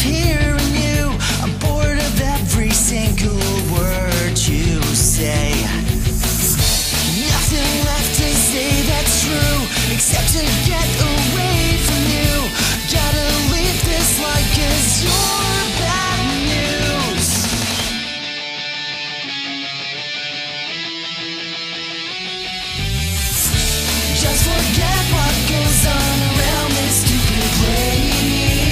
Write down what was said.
hearing you. I'm bored of every single word you say. Nothing left to say that's true, except to get away from you. Gotta leave this life 'cause you're bad news. Just forget what goes on around this stupid place.